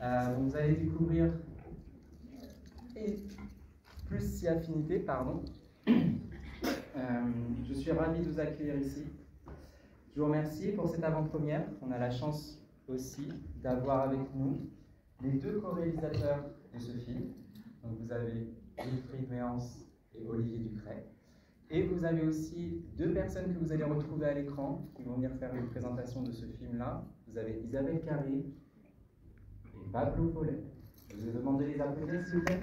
Vous allez découvrir plus si affinité, pardon. Je suis ravi de vous accueillir ici. Je vous remercie pour cette avant-première. On a la chance aussi d'avoir avec nous les deux co-réalisateurs de ce film. Donc vous avez Wilfried Méance et Olivier Ducret. Et vous avez aussi deux personnes que vous allez retrouver à l'écran qui vont venir faire une présentation de ce film-là. Vous avez Isabelle Carré et Pablo Follet. Je vous ai demandé de les applaudir, s'il vous plaît.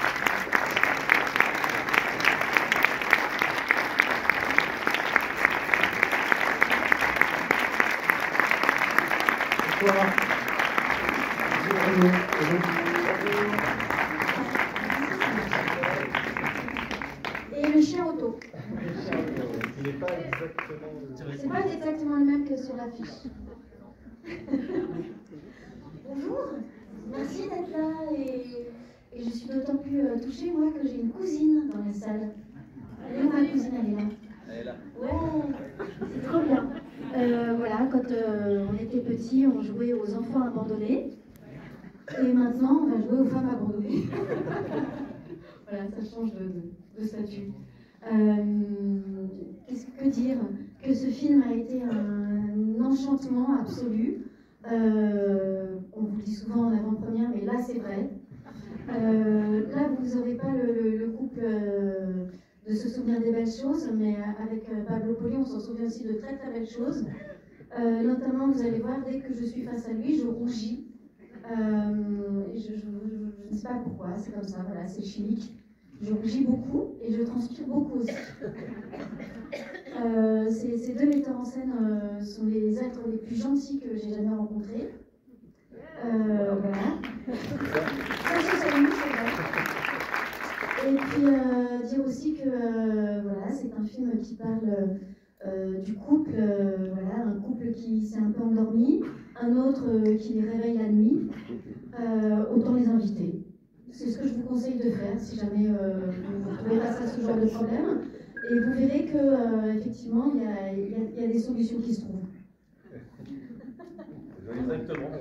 Et le chien auto. Il n'est pas exactement... C'est pas exactement le même que sur l'affiche. Bonjour, merci d'être là et je suis d'autant plus touchée moi que j'ai une cousine dans la salle. Elle est où ma cousine? Elle est là. Elle est là. Ouais, c'est trop bien. Voilà, quand on était petits, on jouait aux enfants abandonnés. Et maintenant, on va jouer aux femmes abandonnées. Voilà, ça change de statut. Qu'est-ce que dire? Que ce film a été un enchantement absolu. On vous le dit souvent en avant-première, mais là, c'est vrai. Là, vous n'aurez pas le couple de se souvenir des belles choses, mais avec Pablo Follet, on s'en souvient aussi de très très belles choses. Notamment, vous allez voir, dès que je suis face à lui, je rougis. Je ne sais pas pourquoi, c'est comme ça, voilà, c'est chimique. Je rougis beaucoup et je transpire beaucoup aussi. Ces deux metteurs en scène sont les êtres les plus gentils que j'ai jamais rencontrés. Voilà. Ça, c'est nous, c'est vrai. Et puis dire aussi que voilà, c'est un film qui parle du couple, voilà, un couple qui s'est un peu endormi, un autre qui les réveille la nuit. Autant les inviter. C'est ce que je vous conseille de faire si jamais vous trouvez face à ce genre de problème. Et vous verrez que effectivement, il y a des solutions qui se trouvent. Exactement.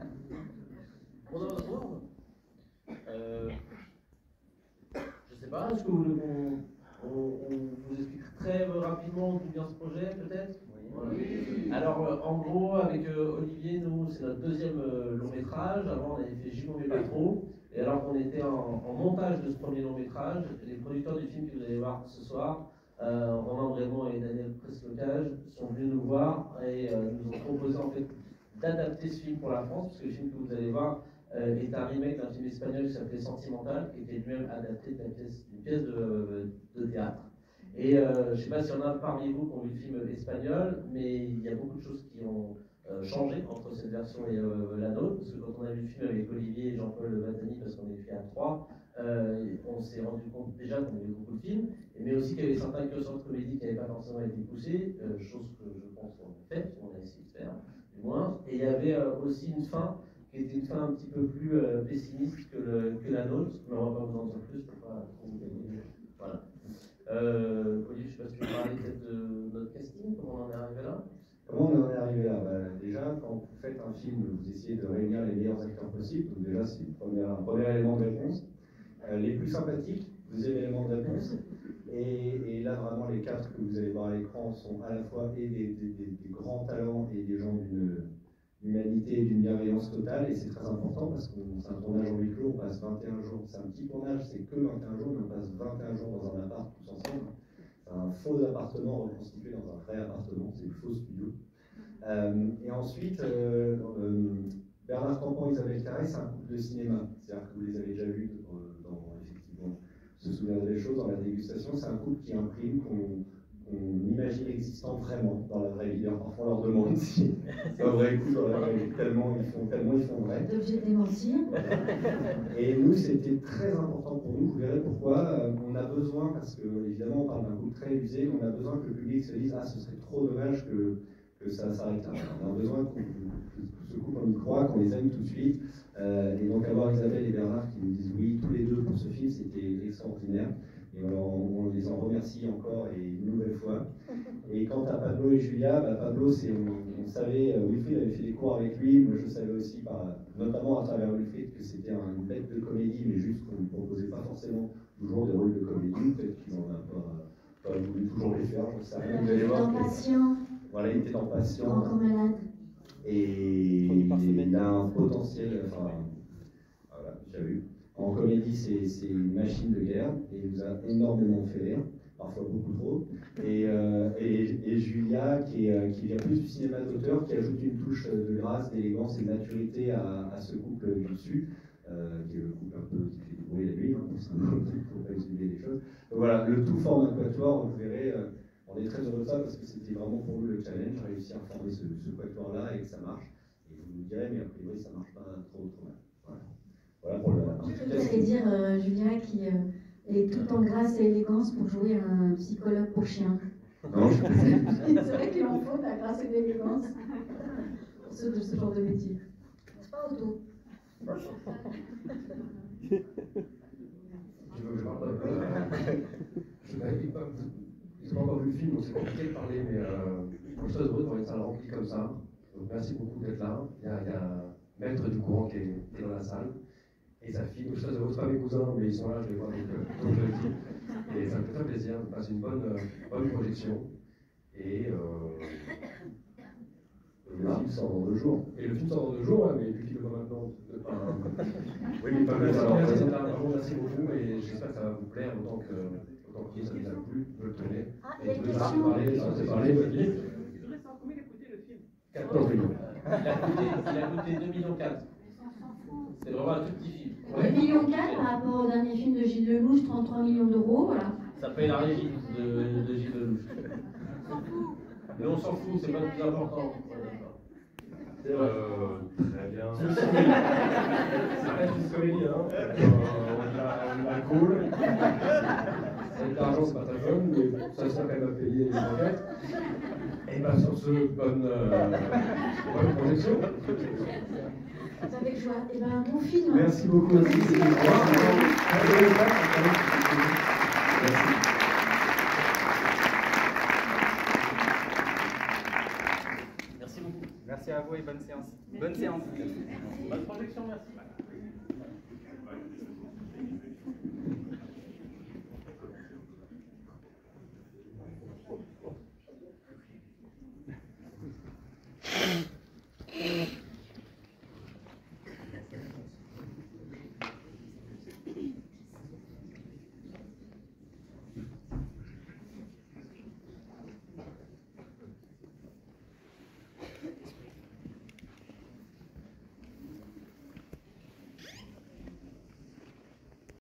Je sais pas, est-ce que vous voulez qu'on vous explique très rapidement d'où vient ce projet, peut-être? Oui. Alors, en gros, avec Olivier, nous, c'est notre deuxième long métrage. Avant, on avait fait J'y connais pas trop. Et alors qu'on était en montage de ce premier long métrage, les producteurs du film que vous allez voir ce soir, Romain Brémond et Daniel Preslocage, sont venus nous voir et nous ont proposé en fait d'adapter ce film pour la France, parce que le film que vous allez voir est un remake d'un film espagnol qui s'appelait Sentimental, qui était lui-même adapté d'une pièce de théâtre. Et je ne sais pas s'il y en a parmi vous qui ont vu le film espagnol, mais il y a beaucoup de choses qui ont changé entre cette version et la nôtre, parce que quand on a vu le film avec Olivier et Jean-Paul Battani, parce qu'on est fait à 3, on s'est rendu compte déjà qu'on avait beaucoup de films, mais aussi qu'il y avait certains curseurs de comédie qui n'avaient pas forcément été poussés, chose que je pense qu'on a fait, on a essayé de faire, du moins. Et il y avait aussi une fin qui était une fin un petit peu plus pessimiste que la nôtre, mais on ne va pas vous en dire plus pour pas trop vous gagner. Voilà. Olivier, je ne sais pas si tu veux parler peut-être de notre casting, comment on en est arrivé là? Comment on en est arrivé là? Déjà, quand vous faites un film, vous essayez de réunir les meilleurs acteurs possibles, donc déjà c'est un premier élément de réponse. Les plus sympathiques, deuxième élément de réponse. Et là, vraiment, les quatre que vous allez voir à l'écran sont à la fois des grands talents et des gens d'une humanité et d'une bienveillance totale, et c'est très important parce que c'est un tournage en huis clos, on passe 21 jours, c'est un petit tournage, c'est que 21 jours, mais on passe 21 jours dans un appart tous ensemble. C'est un faux appartement reconstitué dans un vrai appartement, c'est le faux studio. Et ensuite, Bernard Campan et Isabelle Carré, c'est un couple de cinéma, c'est-à-dire que vous les avez déjà vus effectivement, se souvenir des choses dans la dégustation, c'est un couple qui imprime, qu'on imagine existant vraiment dans la vraie vie. Alors, parfois on leur demande si c'est un vrai coup dans la vraie vie, tellement ils font vrai. D'objet de démentir. Et nous, c'était très important pour nous, vous verrez pourquoi. On a besoin, parce que évidemment on parle d'un couple très usé, on a besoin que le public se dise « Ah, ce serait trop dommage que ça s'arrête là ». On a besoin que ce couple, on y croit, qu'on les aime tout de suite. Et donc avoir Isabelle et Bernard qui nous disent oui tous les deux pour ce film, c'était extraordinaire. et on les en remercie encore et une nouvelle fois. Et quant à Pablo et Julia, Pablo, on savait, Wilfried avait fait des cours avec lui, moi je savais aussi, notamment à travers Wilfried, que c'était une bête de comédie, mais juste qu'on ne proposait pas forcément toujours des rôles de comédie, peut-être qu'il n'en a pas voulu toujours les faire, je sais rien. Il était dans Patient. Voilà, il était dans Patient. Encore malade. Et il a un potentiel, voilà, j'ai vu. En comédie, c'est une machine de guerre, et il nous a énormément fait rire, parfois beaucoup trop. Et Julia, qui vient plus du cinéma d'auteur, qui ajoute une touche de grâce, d'élégance et de maturité à ce couple du dessus, qui est le couple un peu qui fait du bruit la nuit, pour ne pas exhumer les choses. Donc voilà, le tout forme un quatuor, vous verrez. On est très heureux de ça parce que c'était vraiment pour nous le challenge, réussir à former ce quatuor-là et que ça marche. Et vous nous direz, mais a priori, ça marche pas trop mal. Voilà pour le. Je voulais dire, Julia, qui est tout en grâce et élégance pour jouer un psychologue pour chien. Non, c'est vrai qu'il en faut de la grâce et de l'élégance pour ceux de ce genre de métier. N'est-ce pas, Otto? Je n'avais pas. Ils n'ont pas encore vu le film, donc c'est compliqué de parler, mais je suis très heureux d'avoir une salle remplie comme ça. Donc merci beaucoup d'être là. Il y a un maître du courant qui est dans la salle, et sa fille. Donc je suis très heureux, ce pas mes cousins, mais ils sont là, je les vois, donc je le dis. Et ça me fait très plaisir de passer une bonne projection. Et le film sort dans 2 jours. Et le film sort dans 2 jours, ouais, mais vu qu'il le voit maintenant. Oui, mais pas merci, alors. merci beaucoup, et j'espère que ça va vous plaire autant que ça vous a plu, je le tenais. Ah, il y a une question. Parler, Philippe. Je voudrais savoir combien il a coûté le film. 14 millions. Il a coûté 2,4 millions. C'est vraiment un tout petit film. 2,4 millions par rapport au dernier film de Gilles Lelouch, 33 millions d'euros, voilà. Ça paye la régie de Gilles Lelouch. Mais on s'en fout, c'est pas le plus important. Très bien. Ça reste une comédie, hein. On la cool. Avec l'argent, c'est pas très fun, mais ça sert quand même à payer les enquêtes. Et bien sur ce, bonne projection. Avec joie. Et ben, bon film. Merci beaucoup aussi. Merci beaucoup. Merci à vous et bonne séance. Bonne séance. Bonne projection, merci.